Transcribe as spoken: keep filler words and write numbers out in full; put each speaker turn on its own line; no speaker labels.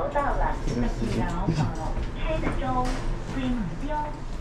到了，
这个时间
然后开的州归目标。